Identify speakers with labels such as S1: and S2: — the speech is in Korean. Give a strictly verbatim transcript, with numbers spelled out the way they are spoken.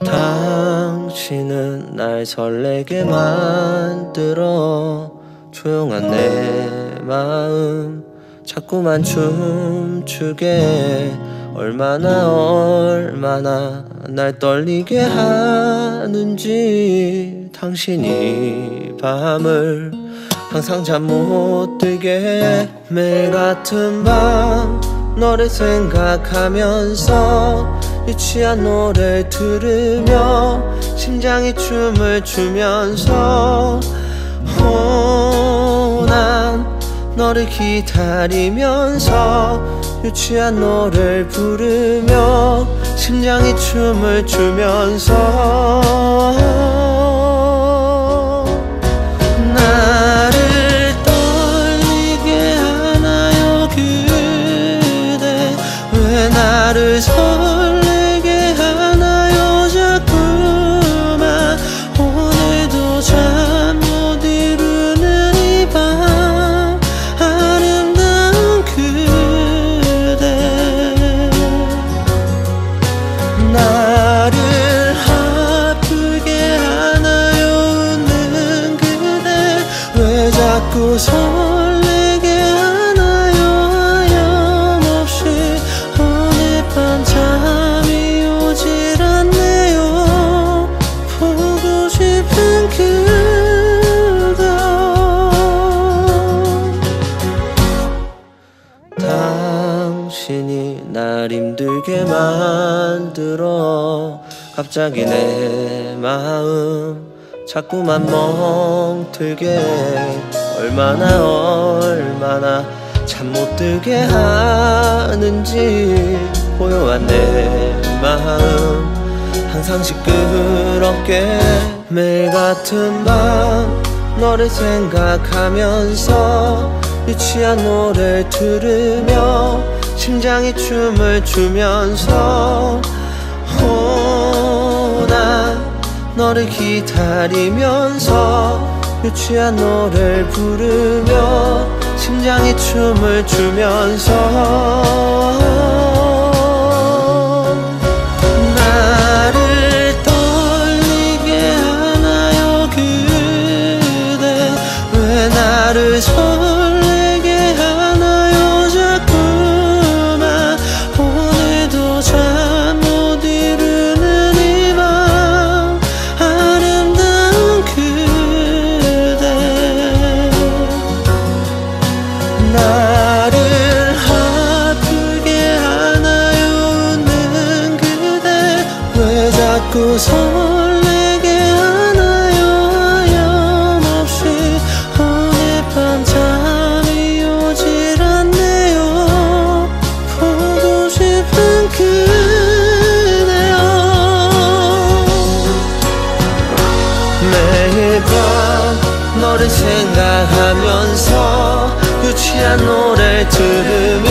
S1: 당신은 날 설레게 만들어 조용한 내 마음 자꾸만 춤추게 얼마나 얼마나 날 떨리게 하는지 당신이 밤을 항상 잠 못 들게 매일 같은 밤 너를 생각하면서 유치한 노래를 들으며 심장이 춤을 추면서 오, 난 너를 기다리면서 유치한 노래를 부르며 심장이 춤을 추면서 나를 떨리게 하나요 그대 왜 나를 설레게 하나요 자꾸만 오늘도 잠 못 이루는 이 밤 아름다운 그대 나를 아프게 하나요 웃는 그대 왜 자꾸 설레게 하나요 하염없이 오늘 밤 잠이 오질 않네요 보고 싶은 그대 당신이 날 힘들게 만들어 갑자기 내 마음 자꾸만 멍들게 얼마나 얼마나 잠 못 들게 하는지 고요한 내 마음 항상 시끄럽게 매일 같은 밤 너를 생각하면서 유치한 노래를 들으며 심장이 춤을 추면서 오, 난 너를 기다리면서 유치한 노래를 부르며 심장이 춤을 추면서 나를 떨리게 하나요 그대 왜 나를 설레게 하나요 자꾸만 오늘도 잠 못 이루는 이 밤 아름다운 그대 나를 아프게 하나요 웃는 그대 왜 자꾸 설레게 하나요 하염없이 오늘 밤 잠이 오질 않네요 보고 싶은 그대여 매일 밤 너를 생각하면서 유치한 노래를 들으며